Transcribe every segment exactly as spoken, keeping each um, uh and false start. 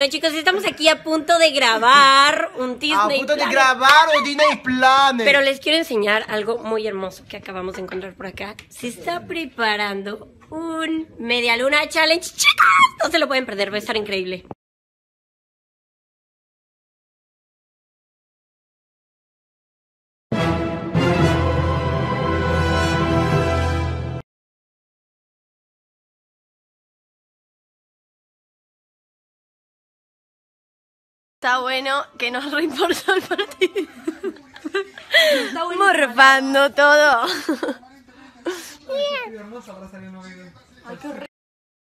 Bueno, chicos, estamos aquí a punto de grabar un Disney A punto Planet. de grabar un Disney Planet. Pero les quiero enseñar algo muy hermoso que acabamos de encontrar por acá. Se está preparando un Media Luna Challenge. ¡Chicos! No se lo pueden perder, va a estar increíble. Está bueno que nos reimportó el partido. Estamos morfando todo. Ay, qué horrible.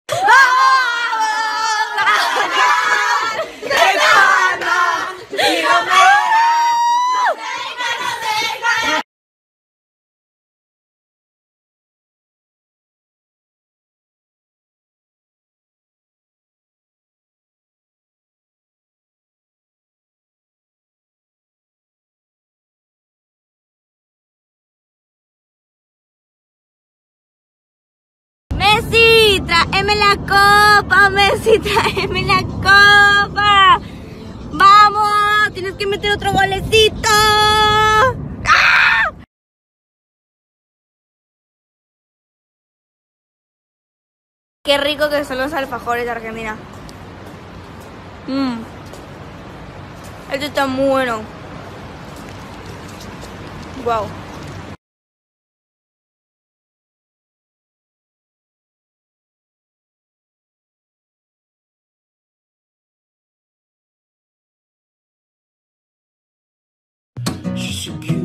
Messi, tráeme la copa, Messi, tráeme la copa. Vamos, tienes que meter otro golecito. ¡Ah! Qué rico que son los alfajores de Argentina. Mmm. Esto está muy bueno. Wow. She's so cute.